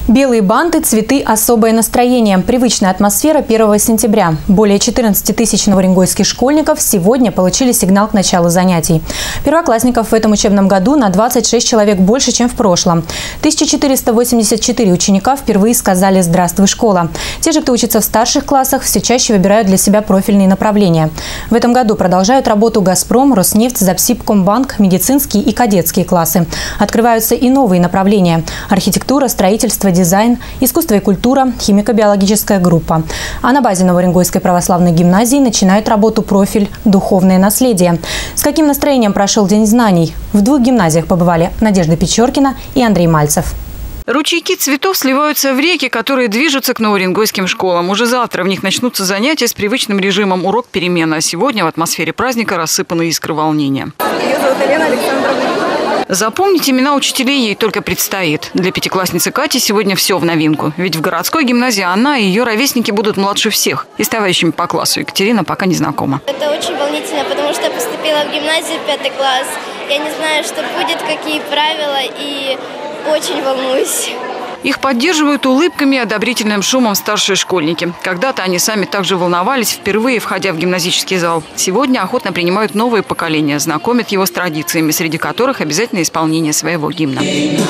Белые банты, цветы, особое настроение. Привычная атмосфера 1 сентября. Более 14 тысяч новоуренгойских школьников сегодня получили сигнал к началу занятий. Первоклассников в этом учебном году на 26 человек больше, чем в прошлом. 1484 ученика впервые сказали «Здравствуй, школа». Те же, кто учится в старших классах, все чаще выбирают для себя профильные направления. В этом году продолжают работу «Газпром», «Роснефть», «Запсибкомбанк», медицинские и кадетские классы. Открываются и новые направления – архитектура, строительство, дизайн, искусство и культура, химико-биологическая группа. А на базе Новоуренгойской православной гимназии начинает работу профиль «Духовное наследие». С каким настроением прошел День знаний? В двух гимназиях побывали Надежда Печоркина и Андрей Мальцев. Ручейки цветов сливаются в реки, которые движутся к новоуренгойским школам. Уже завтра в них начнутся занятия с привычным режимом урок-перемена. А сегодня в атмосфере праздника рассыпаны искры волнения. Меня зовут Елена Александровна. Запомнить имена учителей ей только предстоит. Для пятиклассницы Кати сегодня все в новинку. Ведь в городской гимназии она и ее ровесники будут младше всех. И с товарищами по классу Екатерина пока не знакома. Это очень волнительно, потому что я поступила в гимназию 5 класс. Я не знаю, что будет, какие правила, и очень волнуюсь. Их поддерживают улыбками и одобрительным шумом старшие школьники. Когда-то они сами также волновались, впервые входя в гимназический зал. Сегодня охотно принимают новые поколения, знакомят его с традициями, среди которых обязательно исполнение своего гимна.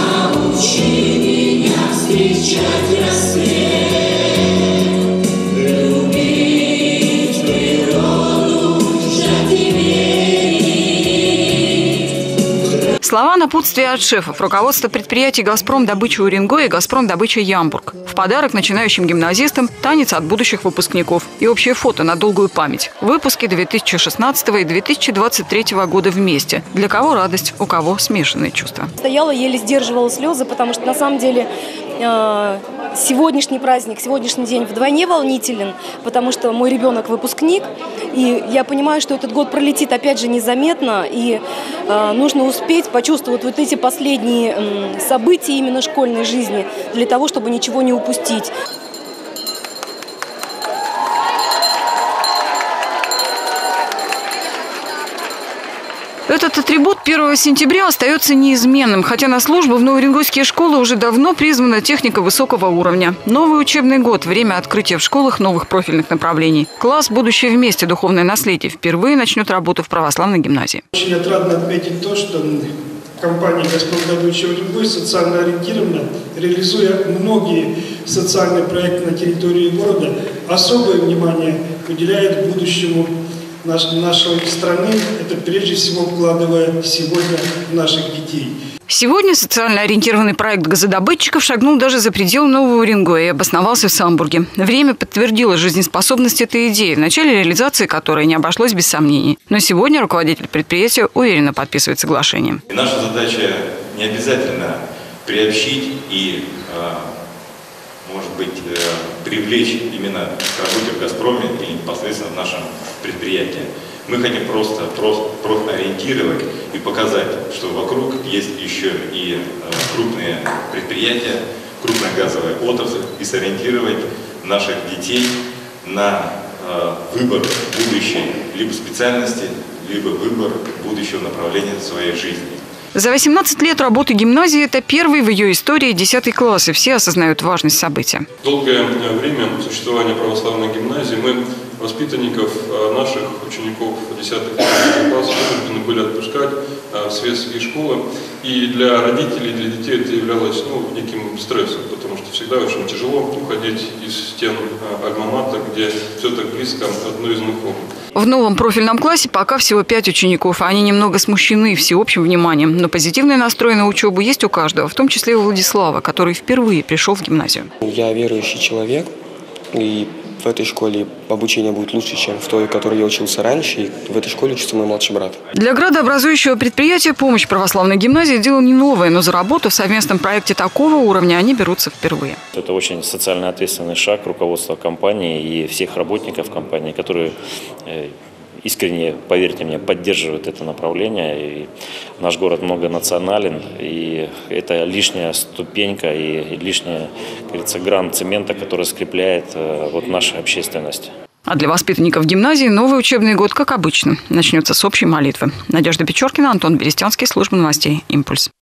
Слова напутствия от шефов, руководства предприятий «Газпром добыча Уренгой» и «Газпром добыча Ямбург». В подарок начинающим гимназистам танец от будущих выпускников и общее фото на долгую память. Выпуски 2016 и 2023 года вместе. Для кого радость, у кого смешанные чувства. Стояла, еле сдерживала слезы, потому что на самом деле сегодняшний праздник, сегодняшний день вдвойне волнителен, потому что мой ребенок выпускник, и я понимаю, что этот год пролетит опять же незаметно, и нужно успеть почувствовать вот эти последние события именно школьной жизни для того, чтобы ничего не упустить. Этот атрибут 1 сентября остается неизменным, хотя на службу в новоуренгойские школы уже давно призвана техника высокого уровня. Новый учебный год – время открытия в школах новых профильных направлений. Класс «Будущее вместе. Духовное наследие» впервые начнет работу в православной гимназии. Очень отрадно отметить то, что компания «Газпром добыча Уренгой» социально ориентированно, реализуя многие социальные проекты на территории города, особое внимание уделяет будущему нашей страны, это прежде всего вкладывая сегодня в наших детей. Сегодня социально ориентированный проект газодобытчиков шагнул даже за пределы Нового Уренгоя и обосновался в Самбурге. Время подтвердило жизнеспособность этой идеи, в начале реализации которой не обошлось без сомнений. Но сегодня руководитель предприятия уверенно подписывает соглашение. И наша задача не обязательно приобщить и, может быть, привлечь именно к работе в «Газпроме» или непосредственно в нашем предприятии. Мы хотим просто ориентировать и показать, что вокруг есть еще и крупные предприятия, крупная газовая отрасль, и сориентировать наших детей на выбор будущей либо специальности, либо выбор будущего направления своей жизни. За 18 лет работы гимназии это первый в ее истории 10 класс, и все осознают важность события. Долгое время существования православной гимназии мы воспитанников наших учеников 10-11 классов вынуждены были отпускать в светские школы. И для родителей, для детей это являлось неким стрессом, потому что всегда очень тяжело уходить из стен альма-матер, где все так близко одно из знакомых. В новом профильном классе пока всего 5 учеников. Они немного смущены всеобщим вниманием. Но позитивный настрой на учебу есть у каждого, в том числе у Владислава, который впервые пришел в гимназию. Я верующий человек, и в этой школе обучение будет лучше, чем в той, в которой я учился раньше. И в этой школе учится мой младший брат. Для градообразующего предприятия помощь православной гимназии – дело не новое, но за работу в совместном проекте такого уровня они берутся впервые. Это очень социально ответственный шаг руководства компании и всех работников компании, которые искренне, поверьте мне, поддерживают это направление. И наш город многонационален, и это лишняя ступенька и лишняя, как говорится, гран цемента, который скрепляет нашу общественность. А для воспитанников гимназии новый учебный год, как обычно, начнется с общей молитвы. Надежда Печоркина, Антон Берестянский, служба новостей «Импульс».